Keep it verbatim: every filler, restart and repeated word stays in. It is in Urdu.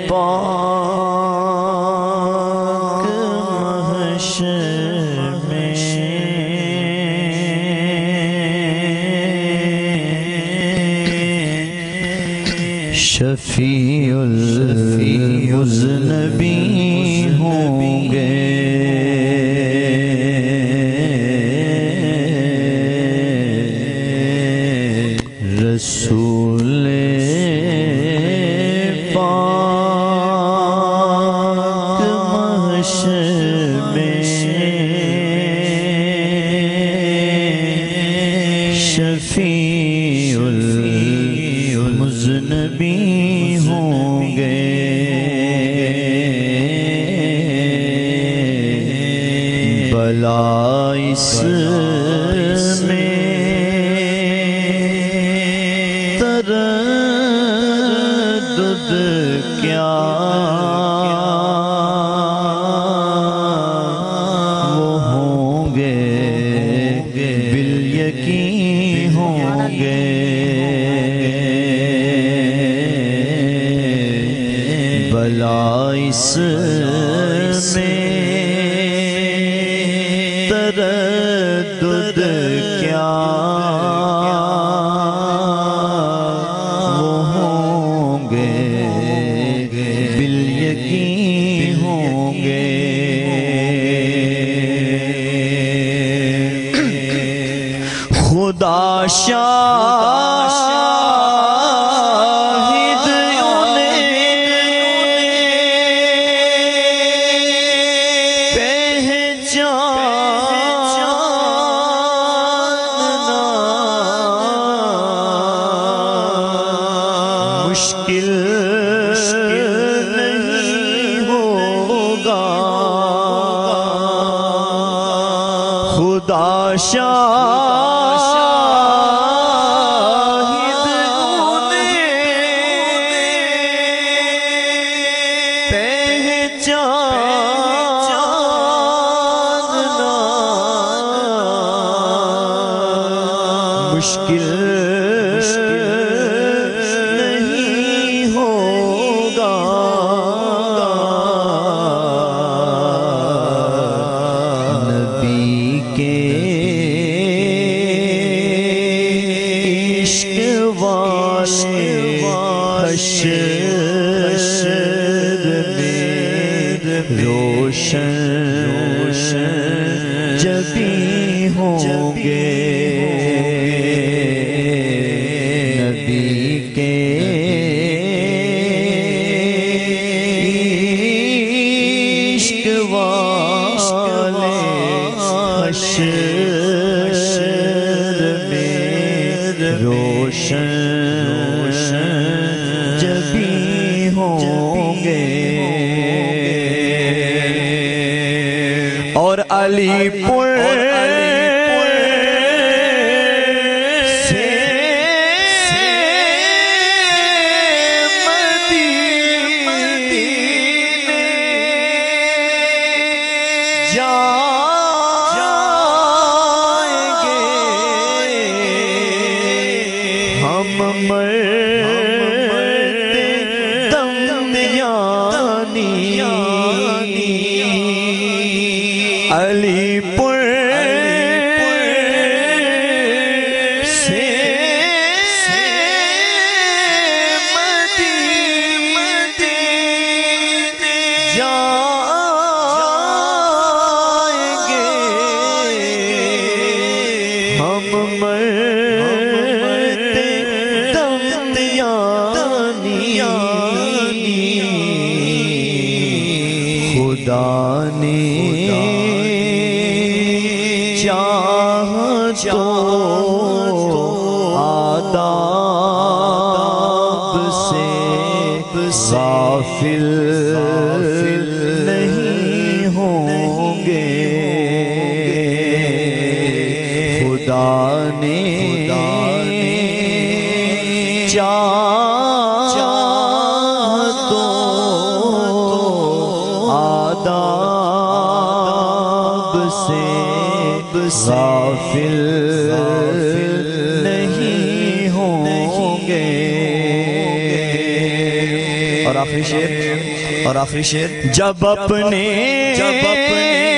پاک محشر میں شفیع المذنبین ہوں گے رسول پاک محشر میں شفیع المذنبین ہوں گے بلا اس کیا وہ ہوں گے بالیقین ہوں گے بلا اس میں تردد کیا خدا شاہد انہیں پہچاننا مشکل نہیں ہوگا خدا شاہد پہچاننا مشکل نہیں ہوگا نبی کے حشر میں روشن جبھی ہوں گے نبی کے عشق والے حشر میں روشن اور علی پور سے مدینے جائیں گے ہم مرتے دم یعنی علی پور سے مدینے جائیں گے ہم مرتے دم یعنی خدا نے تو آداب سے غافل نہیں ہوں گے خدا نے چاہ تو آداب سے غافل نہیں ہوں گے اور آخری شعر اور آخری شعر جب اپنے جب اپنے